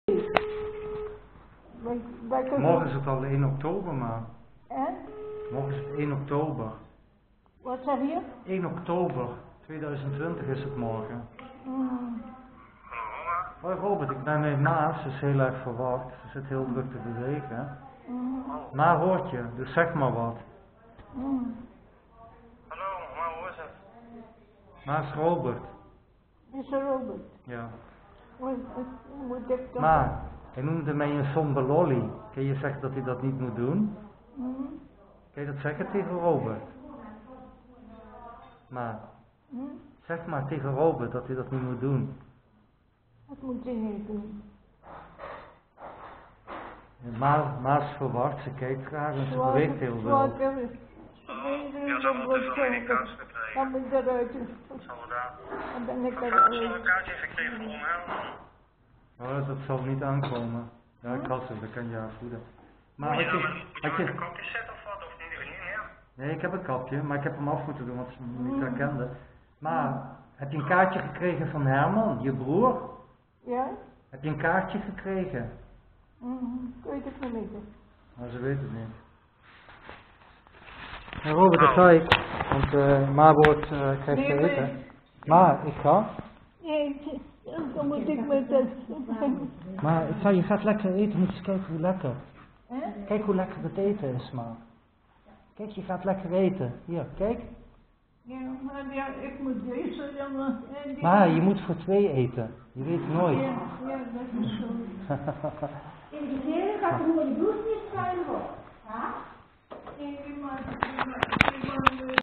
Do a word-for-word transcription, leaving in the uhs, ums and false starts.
Wij, wij kunnen... Morgen is het al één oktober, maar. En? Morgen is het één oktober. Wat zeg je? één oktober tweeduizend twintig is het morgen. Mm. Hoi Robert, ik ben met Ma, ze is heel erg verwacht. Ze zit heel druk te bewegen. Mm. Ma hoort je, dus zeg maar wat. Mm. Hallo, maar hoe is het? Ma is Robert. Is er Robert? Ja. Wat, wat moet ik toch... Ma, hij noemde mij een somber lolly. Kun je zeggen dat hij dat niet moet doen? Mm. Kun je dat zeggen tegen Robert? Ma, Mm. zeg maar tegen Robert dat hij dat niet moet doen. Wat moet je niet doen? Ma, Ma is verwacht, ze kijkt graag en ze Zwarte- beweegt heel zwarte- veel. zwarte- Ja, ze hebben te veel medicatie gekregen. Dan moet ik eruit. Zal we daar? Dan ben ik Van vader zal een eruit. kaartje gekregen voor omhelzen. Oh, dat zal niet aankomen. Ja, ik had ze, dat kan je afvoeden. Maar Moet had je je, dan met, moet je had met een je, kopje zetten of wat? Of niet? Of niet meer? nee, ik heb een kapje, maar ik heb hem af moeten doen, want ze me niet herkende. Maar, heb je een kaartje gekregen van Herman, je broer? Ja? Heb je een kaartje gekregen? Mm. Ik weet het nog niet. Maar ze weet het niet. Ja, Robert, daar ga ik, want uh, Ma wordt, uh, krijgt Nee, te maar- eten. Ma, ik ga. Nee, dan moet ik met het... Maar ik ga, je gaat lekker eten, moet eens kijken hoe lekker. Hè? Kijk hoe lekker het eten is, Ma. Kijk, je gaat lekker eten. Hier, kijk. Ja, maar ja, ik moet deze dan... en die- Maar je moet voor twee eten. Je weet nooit. Ja, ja, dat is zo. In de zin gaat er gewoon de bloed niet schuilen op. Ja? Nee, maar... maar- maar-